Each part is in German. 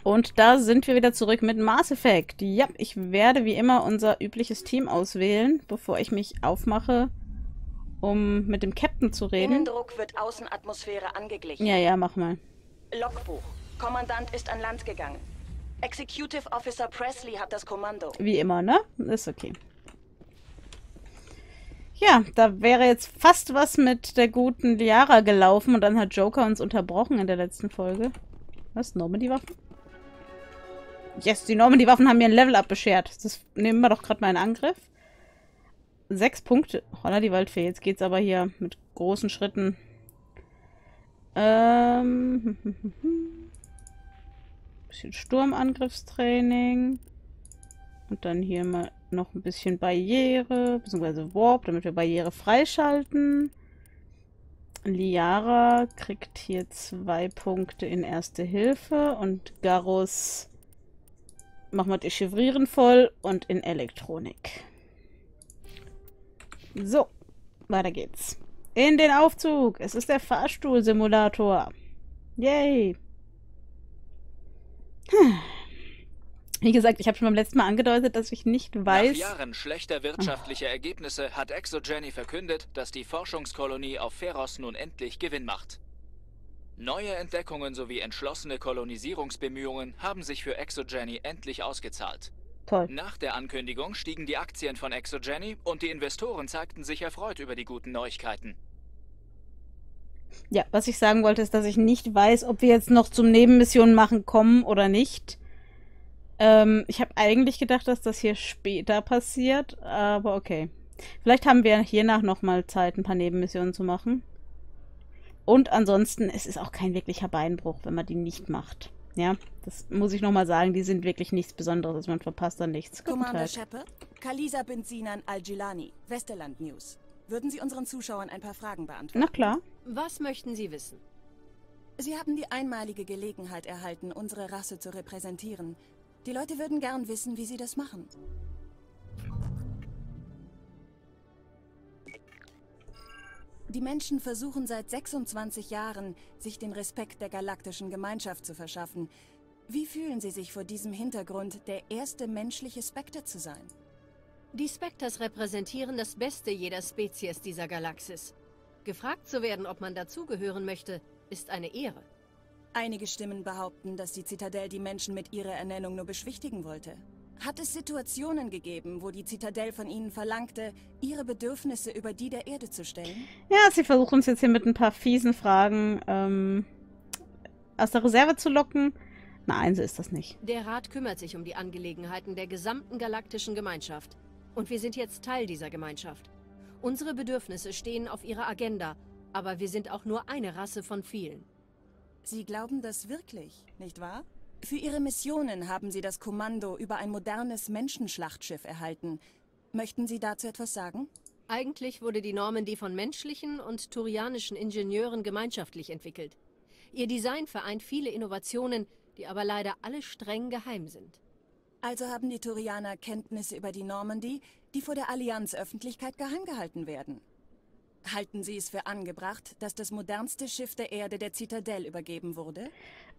Und da sind wir wieder zurück mit Mass Effect. Ja, ich werde wie immer unser übliches Team auswählen, bevor ich mich aufmache, um mit dem Captain zu reden. Innendruck wird Außenatmosphäre angeglichen. Ja, ja, mach mal. Logbuch. Kommandant ist an Land gegangen. Executive Officer Presley hat das Kommando. Wie immer, ne? Ist okay. Ja, da wäre jetzt fast was mit der guten Liara gelaufen und dann hat Joker uns unterbrochen in der letzten Folge. Was? Normandy-Waffen? Yes, die Normandy-Waffen haben mir ein Level-Up beschert. Das nehmen wir doch gerade mal in Angriff. 6 Punkte. Holla die Waldfee. Jetzt geht's aber hier mit großen Schritten. Bisschen Sturmangriffstraining. Und dann hier mal noch ein bisschen Barriere, beziehungsweise Warp, damit wir Barriere freischalten. Liara kriegt hier 2 Punkte in Erste Hilfe und Garrus machen wir Dechiffrieren voll und in Elektronik. So, weiter geht's. In den Aufzug. Es ist der Fahrstuhlsimulator. Yay. Wie gesagt, ich habe schon beim letzten Mal angedeutet, dass ich nicht weiß... Nach Jahren schlechter wirtschaftlicher Ergebnisse hat ExoGeni verkündet, dass die Forschungskolonie auf Feros nun endlich Gewinn macht. Neue Entdeckungen sowie entschlossene Kolonisierungsbemühungen haben sich für ExoGeni endlich ausgezahlt. Toll. Nach der Ankündigung stiegen die Aktien von ExoGeni und die Investoren zeigten sich erfreut über die guten Neuigkeiten. Ja, was ich sagen wollte, ist, dass ich nicht weiß, ob wir jetzt noch zum Nebenmissionen machen kommen oder nicht. Ich habe eigentlich gedacht, dass das hier später passiert, aber okay. Vielleicht haben wir hiernach nochmal Zeit, ein paar Nebenmissionen zu machen. Und ansonsten, es ist auch kein wirklicher Beinbruch, wenn man die nicht macht. Ja, das muss ich nochmal sagen, die sind wirklich nichts Besonderes, also man verpasst da nichts. Commander Shepard, Kalisa Benzinan Al-Jilani, Westerland News. Würden Sie unseren Zuschauern ein paar Fragen beantworten? Na klar. Was möchten Sie wissen? Sie haben die einmalige Gelegenheit erhalten, unsere Rasse zu repräsentieren. Die Leute würden gern wissen, wie Sie das machen. Die Menschen versuchen seit 26 Jahren, sich den Respekt der galaktischen Gemeinschaft zu verschaffen. Wie fühlen Sie sich vor diesem Hintergrund, der erste menschliche Spectre zu sein? Die Spectres repräsentieren das Beste jeder Spezies dieser Galaxis. Gefragt zu werden, ob man dazugehören möchte, ist eine Ehre. Einige Stimmen behaupten, dass die Zitadelle die Menschen mit ihrer Ernennung nur beschwichtigen wollte. Hat es Situationen gegeben, wo die Zitadelle von ihnen verlangte, ihre Bedürfnisse über die der Erde zu stellen? Ja, sie versuchen uns jetzt hier mit ein paar fiesen Fragen aus der Reserve zu locken. Nein, so ist das nicht. Der Rat kümmert sich um die Angelegenheiten der gesamten galaktischen Gemeinschaft. Und wir sind jetzt Teil dieser Gemeinschaft. Unsere Bedürfnisse stehen auf ihrer Agenda, aber wir sind auch nur eine Rasse von vielen. Sie glauben das wirklich, nicht wahr? Für Ihre Missionen haben Sie das Kommando über ein modernes Menschenschlachtschiff erhalten. Möchten Sie dazu etwas sagen? Eigentlich wurde die Normandy von menschlichen und turianischen Ingenieuren gemeinschaftlich entwickelt. Ihr Design vereint viele Innovationen, die aber leider alle streng geheim sind. Also haben die Turianer Kenntnisse über die Normandy, die vor der Allianz-Öffentlichkeit geheim gehalten werden. Halten Sie es für angebracht, dass das modernste Schiff der Erde der Zitadelle übergeben wurde?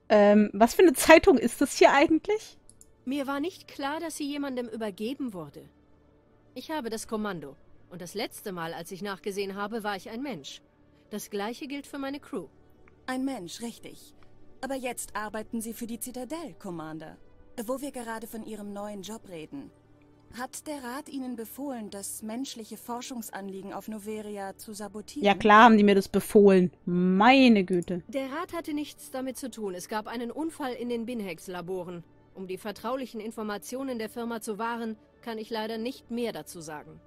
Was für eine Zeitung ist das hier eigentlich? Mir war nicht klar, dass sie jemandem übergeben wurde. Ich habe das Kommando. Und das letzte Mal, als ich nachgesehen habe, war ich ein Mensch. Das gleiche gilt für meine Crew. Ein Mensch, richtig. Aber jetzt arbeiten Sie für die Zitadelle, Commander. Wo wir gerade von Ihrem neuen Job reden. Hat der Rat Ihnen befohlen, das menschliche Forschungsanliegen auf Noveria zu sabotieren? Ja klar haben die mir das befohlen. Meine Güte. Der Rat hatte nichts damit zu tun. Es gab einen Unfall in den Binhex-Laboren. Um die vertraulichen Informationen der Firma zu wahren, kann ich leider nicht mehr dazu sagen.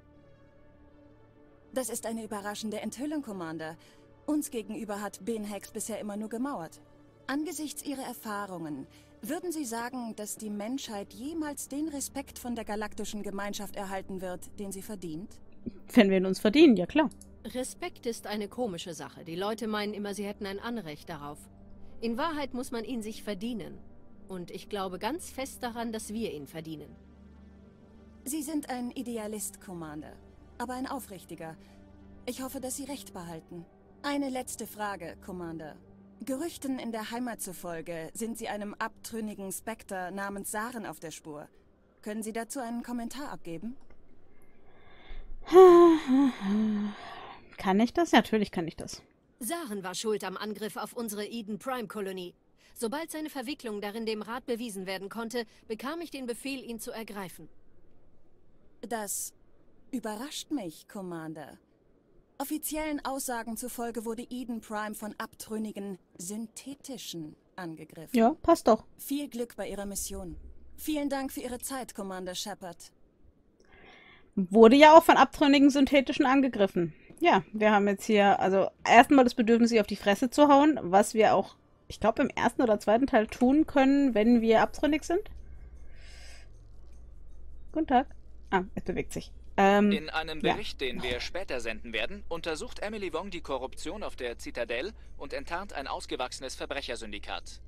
Das ist eine überraschende Enthüllung, Commander. Uns gegenüber hat Binhex bisher immer nur gemauert. Angesichts Ihrer Erfahrungen, würden Sie sagen, dass die Menschheit jemals den Respekt von der galaktischen Gemeinschaft erhalten wird, den sie verdient? Wenn wir ihn uns verdienen, ja klar. Respekt ist eine komische Sache. Die Leute meinen immer, sie hätten ein Anrecht darauf. In Wahrheit muss man ihn sich verdienen. Und ich glaube ganz fest daran, dass wir ihn verdienen. Sie sind ein Idealist, Commander. Aber ein aufrichtiger. Ich hoffe, dass Sie recht behalten. Eine letzte Frage, Commander. Gerüchten in der Heimat zufolge sind Sie einem abtrünnigen Spectre namens Saren auf der Spur. Können Sie dazu einen Kommentar abgeben? Kann ich das? Natürlich kann ich das. Saren war schuld am Angriff auf unsere Eden Prime-Kolonie. Sobald seine Verwicklung darin dem Rat bewiesen werden konnte, bekam ich den Befehl, ihn zu ergreifen. Das überrascht mich, Commander. Offiziellen Aussagen zufolge wurde Eden Prime von abtrünnigen synthetischen angegriffen. Ja, passt doch. Viel Glück bei Ihrer Mission. Vielen Dank für Ihre Zeit, Commander Shepard. Wurde ja auch von abtrünnigen synthetischen angegriffen. Ja, wir haben jetzt hier, also erstmal das Bedürfnis, sie auf die Fresse zu hauen, was wir auch, ich glaube, im ersten oder zweiten Teil tun können, wenn wir abtrünnig sind. Guten Tag. Ah, es bewegt sich. In einem Bericht, den wir später senden werden, untersucht Emily Wong die Korruption auf der Zitadelle und enttarnt ein ausgewachsenes Verbrechersyndikat.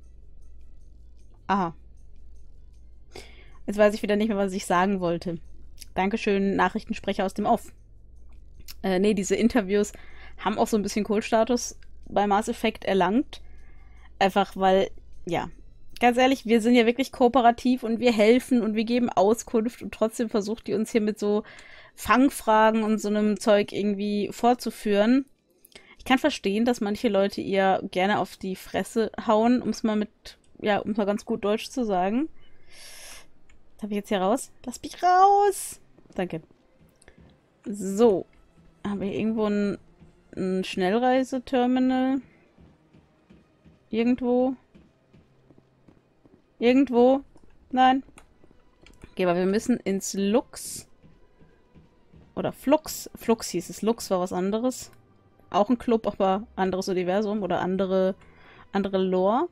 Aha. Jetzt weiß ich wieder nicht mehr, was ich sagen wollte. Dankeschön, Nachrichtensprecher aus dem Off. Nee, diese Interviews haben auch so ein bisschen Kultstatus bei Mass Effect erlangt. Einfach weil, ja, ganz ehrlich, wir sind ja wirklich kooperativ und wir helfen und wir geben Auskunft und trotzdem versucht die uns hier mit so Fangfragen und so einem Zeug irgendwie vorzuführen. Ich kann verstehen, dass manche Leute ihr gerne auf die Fresse hauen, um es mal ganz gut Deutsch zu sagen. Darf ich jetzt hier raus? Lass mich raus! Danke. So. Habe ich irgendwo ein Schnellreiseterminal? Irgendwo? Irgendwo? Nein. Okay, aber wir müssen ins Lux. Oder Flux. Flux hieß es. Lux war was anderes. Auch ein Club, aber anderes Universum oder andere Lore.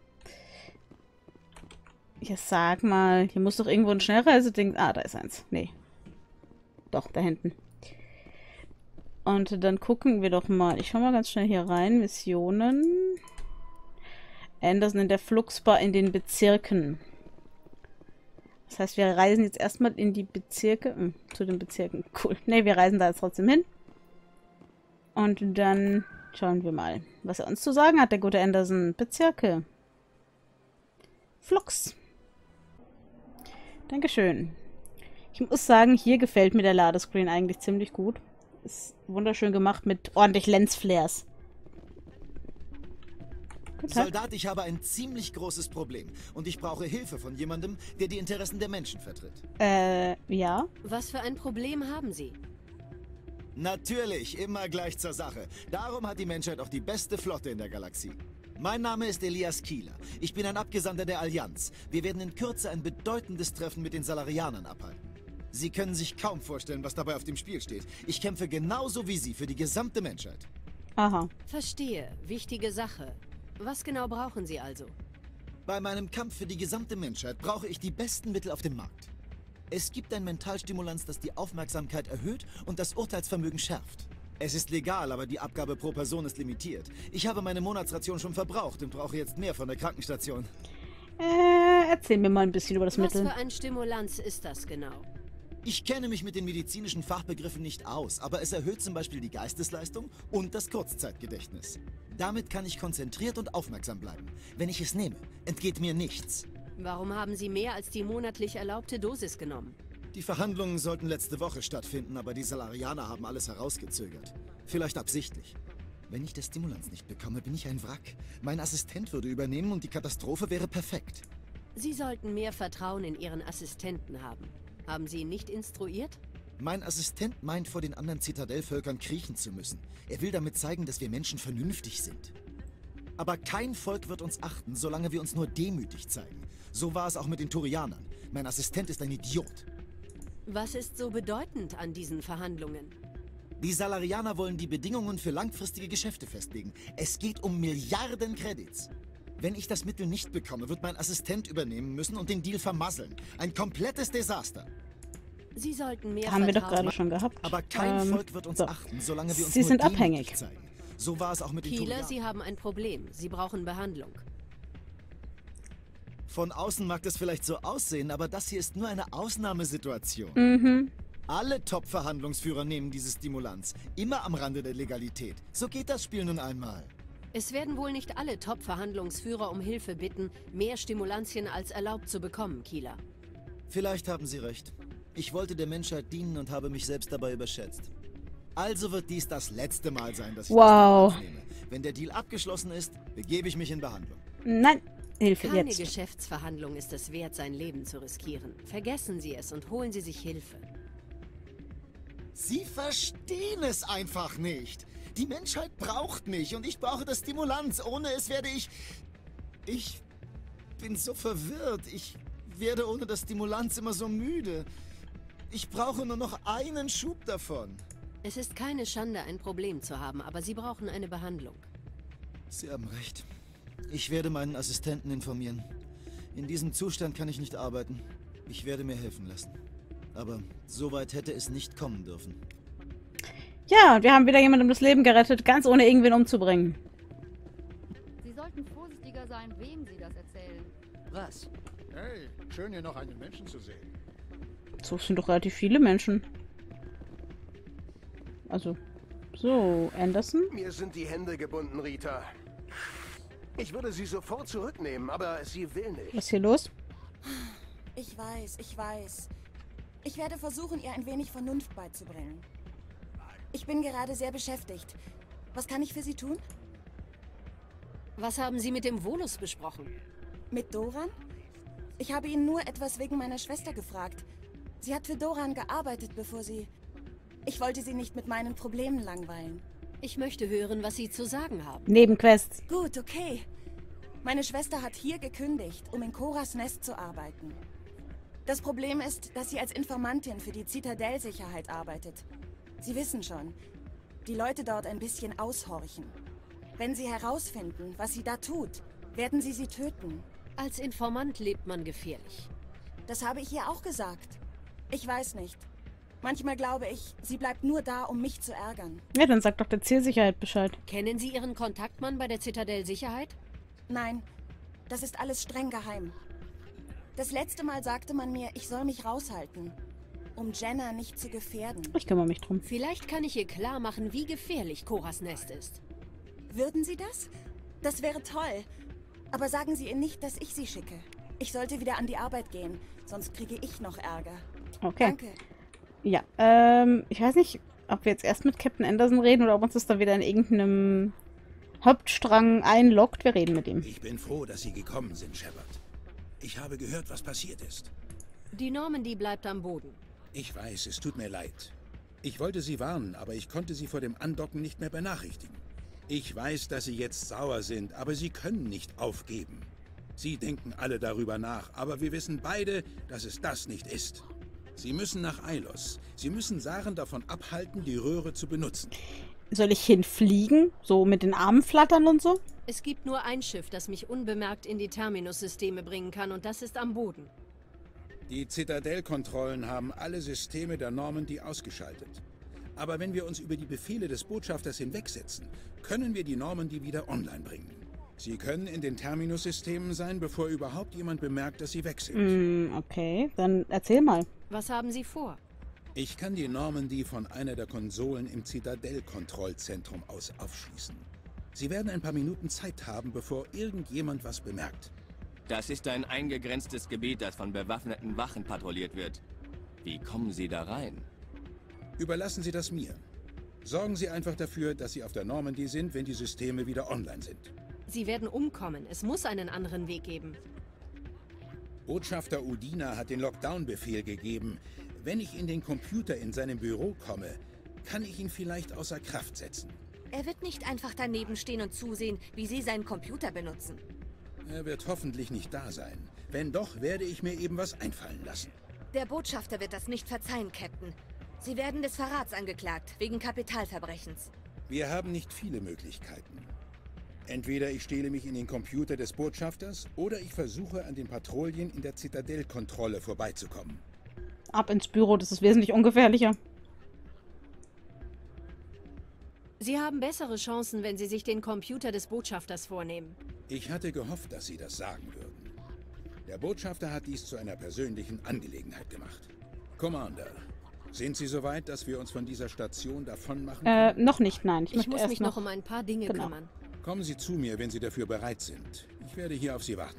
Jetzt sag mal, hier muss doch irgendwo ein Schnellreiseding... Ah, da ist eins. Nee. Doch, da hinten. Und dann gucken wir doch mal. Ich schau mal ganz schnell hier rein. Missionen. Anderson in der Fluxbar in den Bezirken. Das heißt, wir reisen jetzt erstmal in die Bezirke. Zu den Bezirken. Cool. Ne, wir reisen da jetzt trotzdem hin. Und dann schauen wir mal, was er uns zu sagen hat, der gute Anderson. Bezirke. Flux. Dankeschön. Ich muss sagen, hier gefällt mir der Ladescreen eigentlich ziemlich gut. Ist wunderschön gemacht mit ordentlich Lensflares. Soldat, ich habe ein ziemlich großes Problem und ich brauche Hilfe von jemandem, der die Interessen der Menschen vertritt. Ja. Was für ein Problem haben Sie? Natürlich, immer gleich zur Sache. Darum hat die Menschheit auch die beste Flotte in der Galaxie. Mein Name ist Elias Kieler. Ich bin ein Abgesandter der Allianz. Wir werden in Kürze ein bedeutendes Treffen mit den Salarianern abhalten. Sie können sich kaum vorstellen, was dabei auf dem Spiel steht. Ich kämpfe genauso wie Sie für die gesamte Menschheit. Aha. Verstehe. Wichtige Sache. Was genau brauchen Sie also? Bei meinem Kampf für die gesamte Menschheit brauche ich die besten Mittel auf dem Markt. Es gibt ein Mentalstimulanz, das die Aufmerksamkeit erhöht und das Urteilsvermögen schärft. Es ist legal, aber die Abgabe pro Person ist limitiert. Ich habe meine Monatsration schon verbraucht und brauche jetzt mehr von der Krankenstation. Erzähl mir mal ein bisschen über das Mittel. Was für ein Stimulanz ist das genau? Ich kenne mich mit den medizinischen Fachbegriffen nicht aus, aber es erhöht zum Beispiel die Geistesleistung und das Kurzzeitgedächtnis. Damit kann ich konzentriert und aufmerksam bleiben. Wenn ich es nehme, entgeht mir nichts. Warum haben Sie mehr als die monatlich erlaubte Dosis genommen? Die Verhandlungen sollten letzte Woche stattfinden, aber die Salarianer haben alles herausgezögert. Vielleicht absichtlich. Wenn ich das Stimulanz nicht bekomme, bin ich ein Wrack. Mein Assistent würde übernehmen und die Katastrophe wäre perfekt. Sie sollten mehr Vertrauen in Ihren Assistenten haben. Haben Sie ihn nicht instruiert? Mein Assistent meint, vor den anderen Zitadellvölkern kriechen zu müssen. Er will damit zeigen, dass wir Menschen vernünftig sind. Aber kein Volk wird uns achten, solange wir uns nur demütig zeigen. So war es auch mit den Turianern. Mein Assistent ist ein Idiot. Was ist so bedeutend an diesen Verhandlungen? Die Salarianer wollen die Bedingungen für langfristige Geschäfte festlegen. Es geht um Milliarden Credits. Wenn ich das Mittel nicht bekomme, wird mein Assistent übernehmen müssen und den Deal vermasseln. Ein komplettes Desaster. Sie sollten mehr Haben wir doch Vertrauen... gerade schon gehabt. Aber kein Volk wird uns achten, solange wir uns Sie nur sind demütig abhängig. zeigen. So war es auch mit den Kieler, Turianern. Sie haben ein Problem. Sie brauchen Behandlung. Von außen mag das vielleicht so aussehen, aber das hier ist nur eine Ausnahmesituation. Mhm. Alle Top-Verhandlungsführer nehmen diese Stimulanz. Immer am Rande der Legalität. So geht das Spiel nun einmal. Es werden wohl nicht alle Top-Verhandlungsführer um Hilfe bitten, mehr Stimulantien als erlaubt zu bekommen, Keeler. Vielleicht haben Sie recht. Ich wollte der Menschheit dienen und habe mich selbst dabei überschätzt. Also wird dies das letzte Mal sein, dass ich das Stimulanz nehme. Wenn der Deal abgeschlossen ist, begebe ich mich in Behandlung. Nein, Hilfe Keine jetzt. Geschäftsverhandlung ist es wert, sein Leben zu riskieren. Vergessen Sie es und holen Sie sich Hilfe. Sie verstehen es einfach nicht. Die Menschheit braucht mich und ich brauche das Stimulanz. Ohne es werde ich... Ich bin so verwirrt. Ich werde ohne das Stimulanz immer so müde. Ich brauche nur noch einen Schub davon. Es ist keine Schande, ein Problem zu haben, aber Sie brauchen eine Behandlung. Sie haben recht. Ich werde meinen Assistenten informieren. In diesem Zustand kann ich nicht arbeiten. Ich werde mir helfen lassen. Aber so weit hätte es nicht kommen dürfen. Ja, wir haben wieder jemandem das Leben gerettet, ganz ohne irgendwen umzubringen. Sie sollten vorsichtiger sein, wem Sie das erzählen. Was? Hey, schön hier noch einen Menschen zu sehen. So sind doch relativ viele Menschen. Also, so, Anderson. Mir sind die Hände gebunden, Rita. Ich würde sie sofort zurücknehmen, aber sie will nicht. Was ist hier los? Ich weiß, ich weiß. Ich werde versuchen, ihr ein wenig Vernunft beizubringen. Ich bin gerade sehr beschäftigt. Was kann ich für Sie tun? Was haben Sie mit dem Volus besprochen? Mit Doran? Ich habe ihn nur etwas wegen meiner Schwester gefragt. Sie hat für Doran gearbeitet, bevor sie... Ich wollte sie nicht mit meinen Problemen langweilen. Ich möchte hören, was Sie zu sagen haben. Nebenquests. Gut, okay. Meine Schwester hat hier gekündigt, um in Koras Nest zu arbeiten. Das Problem ist, dass sie als Informantin für die Zitadell-Sicherheit arbeitet. Sie wissen schon, die Leute dort ein bisschen aushorchen. Wenn sie herausfinden, was sie da tut, werden sie töten. Als Informant lebt man gefährlich. Das habe ich ihr auch gesagt. Ich weiß nicht. Manchmal glaube ich, sie bleibt nur da, um mich zu ärgern. Ja, dann sagt doch der Zielsicherheit Bescheid. Kennen Sie Ihren Kontaktmann bei der Zitadell-Sicherheit? Nein, das ist alles streng geheim. Das letzte Mal sagte man mir, ich soll mich raushalten, um Jenna nicht zu gefährden. Ich kümmere mich drum. Vielleicht kann ich ihr klar machen, wie gefährlich Koras Nest ist. Würden Sie das? Das wäre toll. Aber sagen Sie ihr nicht, dass ich sie schicke. Ich sollte wieder an die Arbeit gehen, sonst kriege ich noch Ärger. Okay. Danke. Ja, ich weiß nicht, ob wir jetzt erst mit Captain Anderson reden oder ob uns das dann wieder in irgendeinem Hauptstrang einloggt. Wir reden mit ihm. Ich bin froh, dass Sie gekommen sind, Shepard. Ich habe gehört, was passiert ist. Die Normandy bleibt am Boden. Ich weiß, es tut mir leid. Ich wollte Sie warnen, aber ich konnte Sie vor dem Andocken nicht mehr benachrichtigen. Ich weiß, dass Sie jetzt sauer sind, aber Sie können nicht aufgeben. Sie denken alle darüber nach, aber wir wissen beide, dass es das nicht ist. Sie müssen nach Ilos. Sie müssen Saren davon abhalten, die Röhre zu benutzen. Soll ich hinfliegen? So mit den Armen flattern und so? Es gibt nur ein Schiff, das mich unbemerkt in die Terminus-Systeme bringen kann, und das ist am Boden. Die Zitadell-Kontrollen haben alle Systeme der Normandy ausgeschaltet. Aber wenn wir uns über die Befehle des Botschafters hinwegsetzen, können wir die Normandy wieder online bringen. Sie können in den Terminus-Systemen sein, bevor überhaupt jemand bemerkt, dass sie weg sind. Okay, dann erzähl mal. Was haben Sie vor? Ich kann die Normandy von einer der Konsolen im Zitadell-Kontrollzentrum aus aufschließen. Sie werden ein paar Minuten Zeit haben, bevor irgendjemand was bemerkt. Das ist ein eingegrenztes Gebiet, das von bewaffneten Wachen patrouilliert wird. Wie kommen Sie da rein? Überlassen Sie das mir. Sorgen Sie einfach dafür, dass Sie auf der Normandy sind, wenn die Systeme wieder online sind. Sie werden umkommen. Es muss einen anderen Weg geben. Botschafter Udina hat den Lockdown-Befehl gegeben. Wenn ich in den Computer in seinem Büro komme, kann ich ihn vielleicht außer Kraft setzen. Er wird nicht einfach daneben stehen und zusehen, wie Sie seinen Computer benutzen. Er wird hoffentlich nicht da sein. Wenn doch, werde ich mir eben was einfallen lassen. Der Botschafter wird das nicht verzeihen, Captain. Sie werden des Verrats angeklagt, wegen Kapitalverbrechens. Wir haben nicht viele Möglichkeiten. Entweder ich stehle mich in den Computer des Botschafters oder ich versuche, an den Patrouillen in der Zitadell-Kontrolle vorbeizukommen. Ab ins Büro, das ist wesentlich ungefährlicher. Sie haben bessere Chancen, wenn Sie sich den Computer des Botschafters vornehmen. Ich hatte gehofft, dass Sie das sagen würden. Der Botschafter hat dies zu einer persönlichen Angelegenheit gemacht. Commander, sind Sie soweit, dass wir uns von dieser Station davon machen können? Noch nicht, nein. Ich muss mich noch um ein paar Dinge kümmern. Kommen Sie zu mir, wenn Sie dafür bereit sind. Ich werde hier auf Sie warten.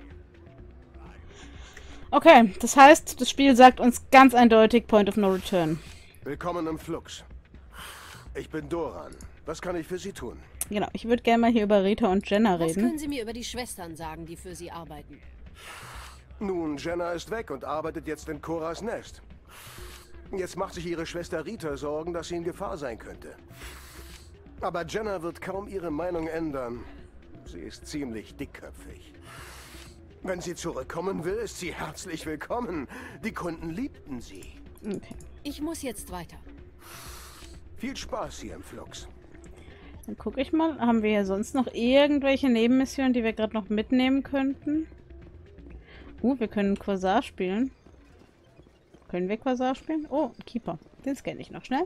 Okay, das heißt, das Spiel sagt uns ganz eindeutig Point of No Return. Willkommen im Flux. Ich bin Doran. Was kann ich für Sie tun? Genau, ich würde gerne mal hier über Rita und Jenna reden. Was können Sie mir über die Schwestern sagen, die für Sie arbeiten? Nun, Jenna ist weg und arbeitet jetzt in Koras Nest. Jetzt macht sich ihre Schwester Rita Sorgen, dass sie in Gefahr sein könnte. Aber Jenna wird kaum ihre Meinung ändern. Sie ist ziemlich dickköpfig. Wenn sie zurückkommen will, ist sie herzlich willkommen. Die Kunden liebten sie. Okay. Ich muss jetzt weiter. Viel Spaß hier im Flux. Dann gucke ich mal, haben wir hier sonst noch irgendwelche Nebenmissionen, die wir gerade noch mitnehmen könnten? Wir können Quasar spielen. Können wir Quasar spielen? Oh, Keeper. Den scanne ich noch schnell.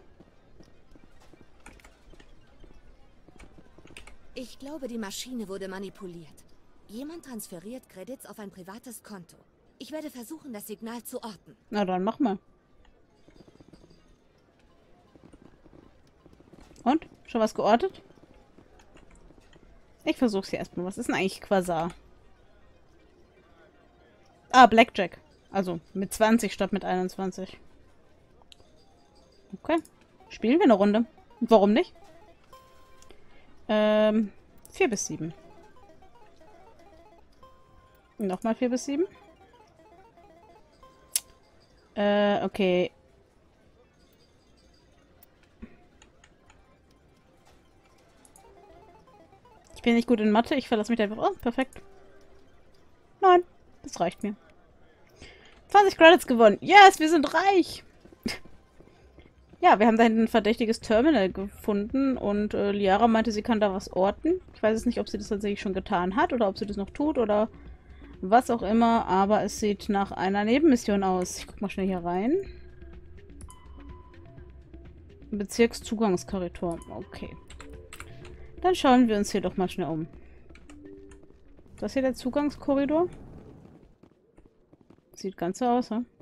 Ich glaube, die Maschine wurde manipuliert. Jemand transferiert Credits auf ein privates Konto. Ich werde versuchen, das Signal zu orten. Na dann, mach mal. Und? Schon was geortet? Ich versuch's hier erstmal. Was ist denn eigentlich Quasar? Ah, Blackjack. Also mit 20 statt mit 21. Okay. Spielen wir eine Runde. Warum nicht? 4 bis 7. Nochmal 4 bis 7. Okay. Ich bin nicht gut in Mathe. Ich verlasse mich einfach. Oh, perfekt. Nein, das reicht mir. 20 Credits gewonnen. Yes, wir sind reich. Ja, wir haben da hinten ein verdächtiges Terminal gefunden und Liara meinte, sie kann da was orten. Ich weiß jetzt nicht, ob sie das tatsächlich schon getan hat oder ob sie das noch tut oder was auch immer, aber es sieht nach einer Nebenmission aus. Ich guck mal schnell hier rein. Bezirkszugangskorridor. Okay. Dann schauen wir uns hier doch mal schnell um. Ist das hier der Zugangskorridor? Sieht ganz so aus, hm?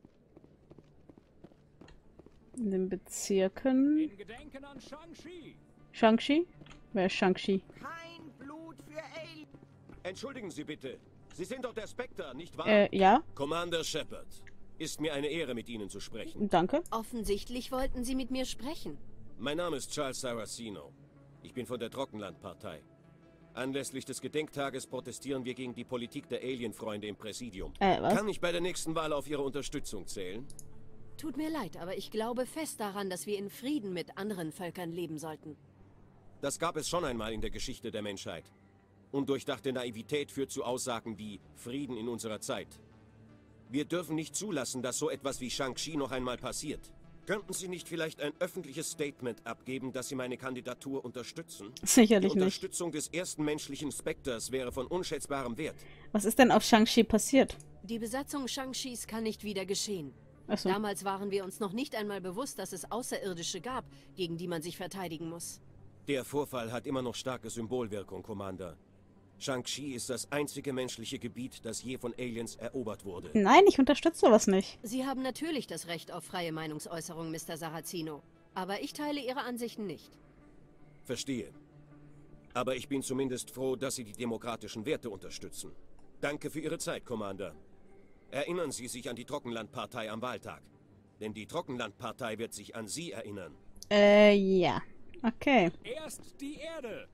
In den Bezirken. In Gedenken an Shang-Chi. Shang-Chi? Wer ist Shang-Chi? Kein Blut für Alien. Entschuldigen Sie bitte. Sie sind doch der Spectre, nicht wahr? Ja. Commander Shepard. Ist mir eine Ehre, mit Ihnen zu sprechen. Danke. Offensichtlich wollten Sie mit mir sprechen. Mein Name ist Charles Saracino. Ich bin von der Trockenlandpartei. Anlässlich des Gedenktages protestieren wir gegen die Politik der Alien-Freunde im Präsidium. Was? Kann ich bei der nächsten Wahl auf Ihre Unterstützung zählen? Tut mir leid, aber ich glaube fest daran, dass wir in Frieden mit anderen Völkern leben sollten. Das gab es schon einmal in der Geschichte der Menschheit. Undurchdachte Naivität führt zu Aussagen wie Frieden in unserer Zeit. Wir dürfen nicht zulassen, dass so etwas wie Shang-Chi noch einmal passiert. Könnten Sie nicht vielleicht ein öffentliches Statement abgeben, dass Sie meine Kandidatur unterstützen? Sicherlich nicht. Die Unterstützung des ersten menschlichen Spectres wäre von unschätzbarem Wert. Was ist denn auf Shang-Chi passiert? Die Besatzung Shang-Chis kann nicht wieder geschehen. Ach so. Damals waren wir uns noch nicht einmal bewusst, dass es Außerirdische gab, gegen die man sich verteidigen muss. Der Vorfall hat immer noch starke Symbolwirkung, Commander. Shang-Chi ist das einzige menschliche Gebiet, das je von Aliens erobert wurde. Nein, ich unterstütze sowas nicht. Sie haben natürlich das Recht auf freie Meinungsäußerung, Mr. Saracino. Aber ich teile Ihre Ansichten nicht. Verstehe. Aber ich bin zumindest froh, dass Sie die demokratischen Werte unterstützen. Danke für Ihre Zeit, Commander. Erinnern Sie sich an die Trockenlandpartei am Wahltag. Denn die Trockenlandpartei wird sich an Sie erinnern. Ja. Okay. Erst die Erde.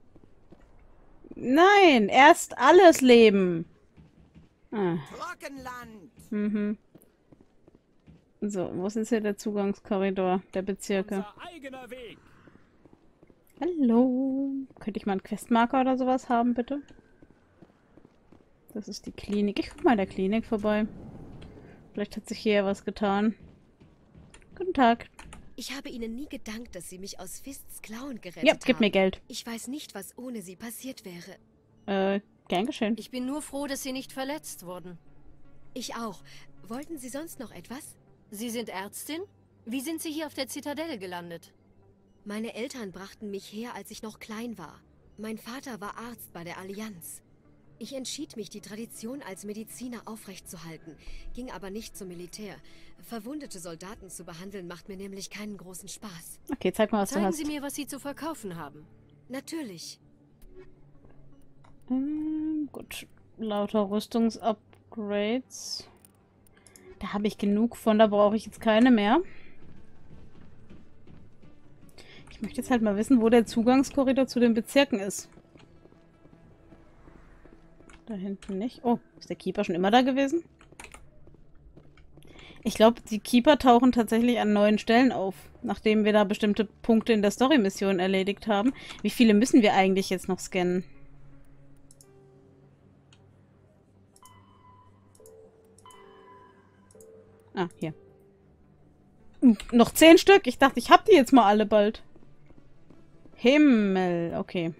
Nein, erst alles Leben. Trockenland. Mhm. So, wo ist jetzt hier der Zugangskorridor der Bezirke? Unser eigener Weg. Hallo. Könnte ich mal einen Questmarker oder sowas haben, bitte? Das ist die Klinik. Ich guck mal in der Klinik vorbei. Vielleicht hat sich hier was getan. Guten Tag. Ich habe Ihnen nie gedankt, dass Sie mich aus Fists Klauen gerettet haben. Ja, gib mir Geld. Ich weiß nicht, was ohne Sie passiert wäre. Gern geschehen. Ich bin nur froh, dass Sie nicht verletzt wurden. Ich auch. Wollten Sie sonst noch etwas? Sie sind Ärztin? Wie sind Sie hier auf der Zitadelle gelandet? Meine Eltern brachten mich her, als ich noch klein war. Mein Vater war Arzt bei der Allianz. Ich entschied mich, die Tradition als Mediziner aufrechtzuerhalten, ging aber nicht zum Militär. Verwundete Soldaten zu behandeln, macht mir nämlich keinen großen Spaß. Okay, zeig mal, was du hast. Zeigen Sie mir, was Sie zu verkaufen haben. Natürlich. Gut. Lauter Rüstungsupgrades. Da habe ich genug von, da brauche ich jetzt keine mehr. Ich möchte jetzt halt mal wissen, wo der Zugangskorridor zu den Bezirken ist. Da hinten nicht. Oh, ist der Keeper schon immer da gewesen? Ich glaube, die Keeper tauchen tatsächlich an neuen Stellen auf, nachdem wir da bestimmte Punkte in der Story-Mission erledigt haben. Wie viele müssen wir eigentlich jetzt noch scannen? Ah, hier. Noch 10 Stück. Ich dachte, ich hab die jetzt mal alle bald. Himmel. Okay.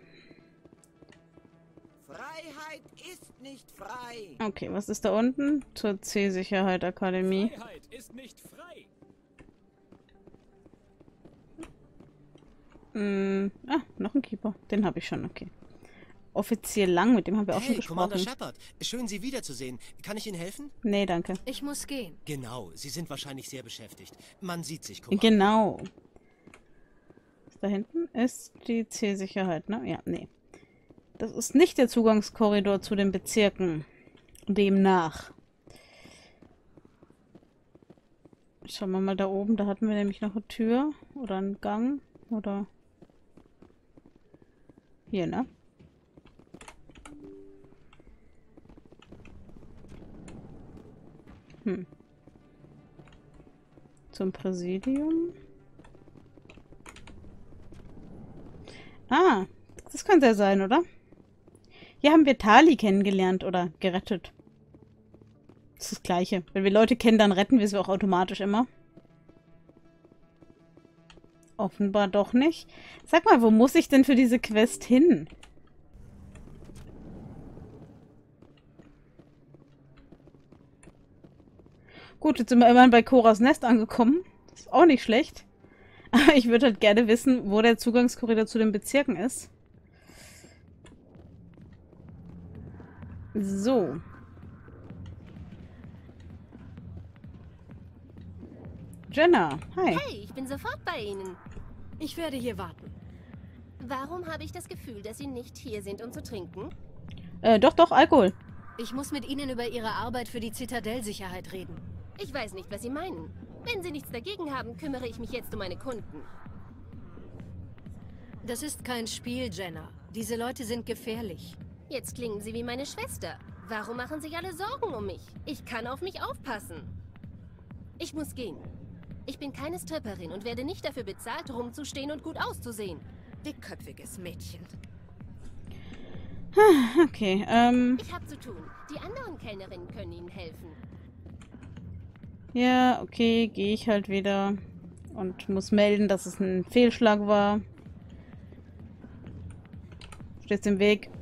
Freiheit ist nicht frei. Okay, was ist da unten? Zur C-Sicherheit Akademie. Freiheit ist nicht frei. Noch ein Keeper. Den habe ich schon, okay. Offizier Lang, mit dem haben wir auch schon gesprochen. Commander Shepard, schön Sie wiederzusehen. Kann ich Ihnen helfen? Nee, danke. Ich muss gehen. Genau, Sie sind wahrscheinlich sehr beschäftigt. Man sieht sich, Commander. Genau. Da hinten ist die C-Sicherheit, ne? Ja, nee. Das ist nicht der Zugangskorridor zu den Bezirken. Demnach. Schauen wir mal da oben. Da hatten wir nämlich noch eine Tür. Oder einen Gang. Oder... Hier, ne? Zum Präsidium. Ah, das könnte er sein, oder? Hier haben wir Tali kennengelernt oder gerettet. Das ist das Gleiche. Wenn wir Leute kennen, dann retten wir sie auch automatisch immer. Offenbar doch nicht. Sag mal, wo muss ich denn für diese Quest hin? Gut, jetzt sind wir immerhin bei Koras Nest angekommen. Das ist auch nicht schlecht. Aber ich würde halt gerne wissen, wo der Zugangskorridor zu den Bezirken ist. So. Jenna, hi. Hey, ich bin sofort bei Ihnen. Ich werde hier warten. Warum habe ich das Gefühl, dass Sie nicht hier sind, um zu trinken? Doch, Alkohol. Ich muss mit Ihnen über Ihre Arbeit für die Zitadellsicherheit reden. Ich weiß nicht, was Sie meinen. Wenn Sie nichts dagegen haben, kümmere ich mich jetzt um meine Kunden. Das ist kein Spiel, Jenna. Diese Leute sind gefährlich. Jetzt klingen Sie wie meine Schwester. Warum machen sich alle Sorgen um mich? Ich kann auf mich aufpassen. Ich muss gehen. Ich bin keine Stripperin und werde nicht dafür bezahlt, rumzustehen und gut auszusehen. Dickköpfiges Mädchen. Okay, Ich habe zu tun. Die anderen Kellnerinnen können Ihnen helfen. Ja, okay, gehe ich halt wieder. Und muss melden, dass es ein Fehlschlag war. Steht's im Weg.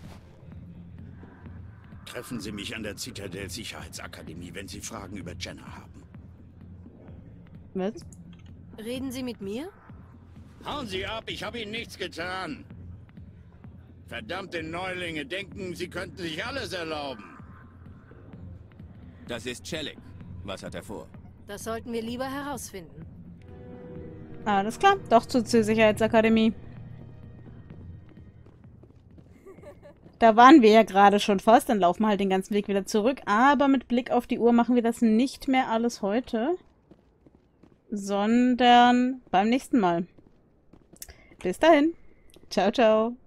Treffen Sie mich an der Zitadell-Sicherheitsakademie, wenn Sie Fragen über Jenna haben. Was? Reden Sie mit mir? Hauen Sie ab, ich habe Ihnen nichts getan. Verdammte Neulinge denken, sie könnten sich alles erlauben. Das ist Celik. Was hat er vor? Das sollten wir lieber herausfinden. Alles klar, doch zur Sicherheitsakademie. Da waren wir ja gerade schon fast, dann laufen wir halt den ganzen Weg wieder zurück. Aber mit Blick auf die Uhr machen wir das nicht mehr alles heute, sondern beim nächsten Mal. Bis dahin. Ciao, ciao.